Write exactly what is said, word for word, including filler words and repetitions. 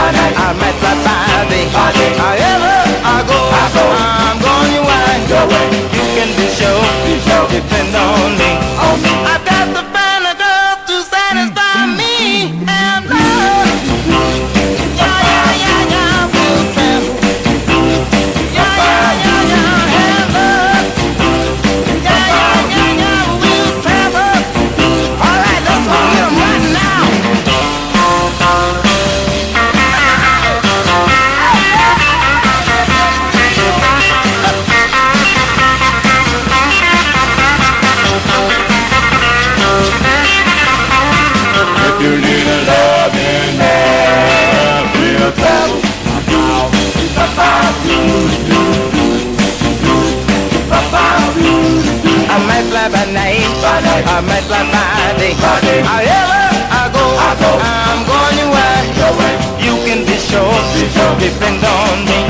I might fly by day. However I go, I'm going your way. You can be sure, depend on me. I've got to find a girl to satisfy me and love. Yeah, yeah, yeah, yeah, we'll travel. Yeah, yeah, yeah, yeah, and love. Yeah, yeah, yeah, yeah, we'll travel. All right, let's go get 'em right now. If you need a loving man, we'll travel. I might fly by night, I might fly by day. However I go, I'm going your way. You can be sure, depend on me.